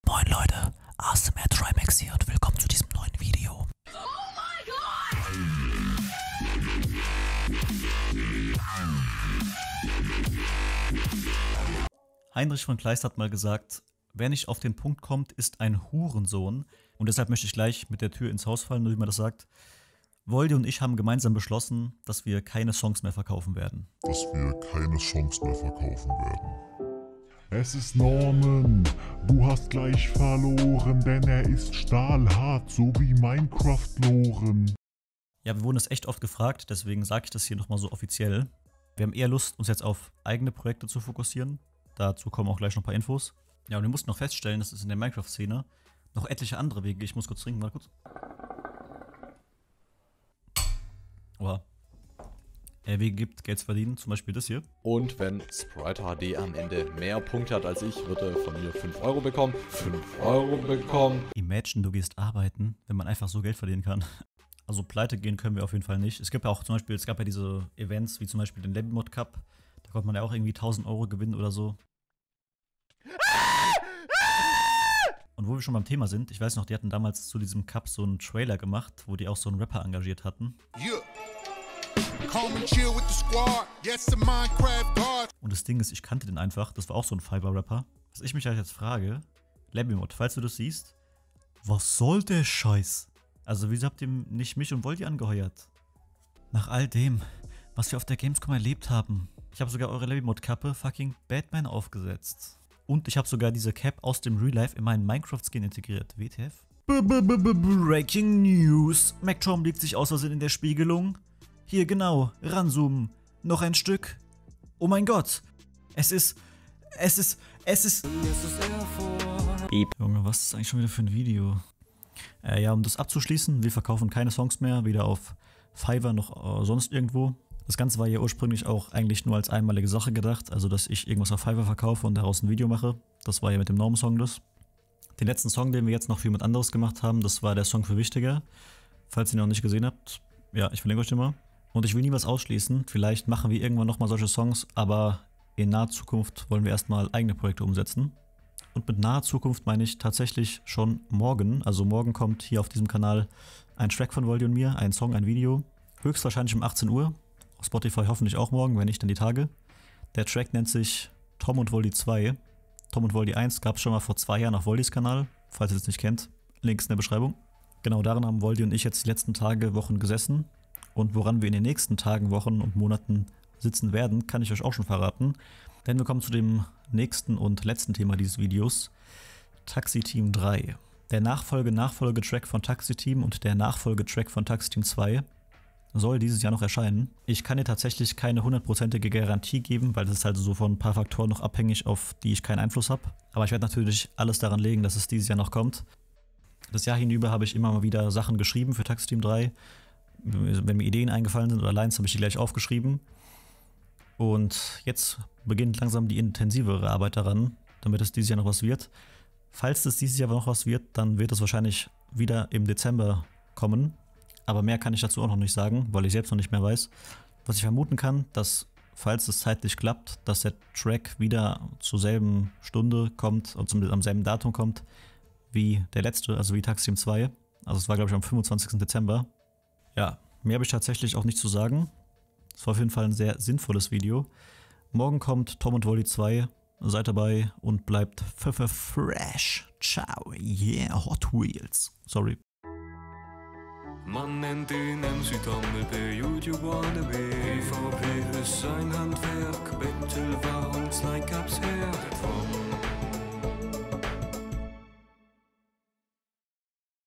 Moin Leute, ASMR Trimax hier und willkommen zu diesem neuen Video. Heinrich von Kleist hat mal gesagt, wer nicht auf den Punkt kommt, ist ein Hurensohn. Und deshalb möchte ich gleich mit der Tür ins Haus fallen, wie man das sagt. Voldy und ich haben gemeinsam beschlossen, dass wir keine Songs mehr verkaufen werden. Es ist Norman, du hast gleich verloren, denn er ist stahlhart, so wie Minecraft-Loren. Ja, wir wurden es echt oft gefragt, deswegen sage ich das hier nochmal so offiziell. Wir haben eher Lust, uns jetzt auf eigene Projekte zu fokussieren. Dazu kommen auch gleich noch ein paar Infos. Ja, und wir mussten noch feststellen, dass es in der Minecraft-Szene noch etliche andere Wege, ich muss kurz trinken, warte kurz. Oha. Wege gibt, Geld zu verdienen, zum Beispiel das hier. Und wenn Sprite HD am Ende mehr Punkte hat als ich, wird er von mir 5 Euro bekommen. 5 Euro bekommen. Imagine, du gehst arbeiten, wenn man einfach so Geld verdienen kann. Also pleite gehen können wir auf jeden Fall nicht. Es gibt ja auch zum Beispiel, es gab ja diese Events, wie zum Beispiel den Lemon Cup. Da konnte man ja auch irgendwie 1000 Euro gewinnen oder so. Und wo wir schon beim Thema sind, ich weiß noch, die hatten damals zu diesem Cup so einen Trailer gemacht, wo die auch so einen Rapper engagiert hatten. Und das Ding ist, ich kannte den einfach, das war auch so ein Fiverr-Rapper. Was ich mich halt jetzt frage, Lemimod, falls du das siehst, was soll der Scheiß? Also wieso habt ihr nicht mich und Voldy angeheuert? Nach all dem, was wir auf der Gamescom erlebt haben. Ich habe sogar eure Lemimod-Kappe fucking Batman aufgesetzt. Und ich habe sogar diese Cap aus dem Real Life in meinen Minecraft-Skin integriert. WTF? Breaking News. MacTom liegt sich aus Versehen in der Spiegelung. Hier, genau. Ranzoomen. Noch ein Stück. Oh mein Gott. Es ist... Junge, was ist eigentlich schon wieder für ein Video? Ja, um das abzuschließen, wir verkaufen keine Songs mehr, weder auf Fiverr noch sonst irgendwo. Das Ganze war ja ursprünglich auch eigentlich nur als einmalige Sache gedacht, also dass ich irgendwas auf Fiverr verkaufe und daraus ein Video mache. Das war ja mit dem Norm-Song das. Den letzten Song, den wir jetzt noch für jemand anderes gemacht haben, das war der Song für Wichtiger. Falls ihr ihn noch nicht gesehen habt, ja, ich verlinke euch den mal. Und ich will nie was ausschließen, vielleicht machen wir irgendwann nochmal solche Songs, aber in naher Zukunft wollen wir erstmal eigene Projekte umsetzen. Und mit naher Zukunft meine ich tatsächlich schon morgen. Also morgen kommt hier auf diesem Kanal ein Track von Voldy und mir, ein Song, ein Video. Höchstwahrscheinlich um 18 Uhr. Auf Spotify hoffentlich auch morgen, wenn nicht, dann die Tage. Der Track nennt sich Tom und Voldy 2. Tom und Voldy 1 gab es schon mal vor 2 Jahren auf Voldys Kanal. Falls ihr das nicht kennt, Links in der Beschreibung. Genau daran haben Voldy und ich jetzt die letzten Tage, Wochen gesessen. Und woran wir in den nächsten Tagen, Wochen und Monaten sitzen werden, kann ich euch auch schon verraten. Denn wir kommen zu dem nächsten und letzten Thema dieses Videos. Taxi Team 3. Der Nachfolgetrack von Taxi Team und der Nachfolgetrack von Taxi Team 2 soll dieses Jahr noch erscheinen. Ich kann dir tatsächlich keine 100%ige Garantie geben, weil das ist halt so von ein paar Faktoren noch abhängig, auf die ich keinen Einfluss habe. Aber ich werde natürlich alles daran legen, dass es dieses Jahr noch kommt. Das Jahr hinüber habe ich immer mal wieder Sachen geschrieben für Taxi Team 3. Wenn mir Ideen eingefallen sind oder Lines, habe ich die gleich aufgeschrieben. Und jetzt beginnt langsam die intensivere Arbeit daran, damit es dieses Jahr noch was wird. Falls es dieses Jahr noch was wird, dann wird es wahrscheinlich wieder im Dezember kommen. Aber mehr kann ich dazu auch noch nicht sagen, weil ich selbst noch nicht mehr weiß. Was ich vermuten kann, dass, falls es zeitlich klappt, dass der Track wieder zur selben Stunde kommt und am selben Datum kommt wie der letzte, also wie Taxi Team 2. Also es war, glaube ich, am 25. Dezember. Ja, mehr habe ich tatsächlich auch nicht zu sagen. Es war auf jeden Fall ein sehr sinnvolles Video. Morgen kommt Tom und Voldy 2. Seid dabei und bleibt fresh. Ciao. Yeah, Hot Wheels. Sorry. Man nennt ihn südameripäisch, YouTube on the way.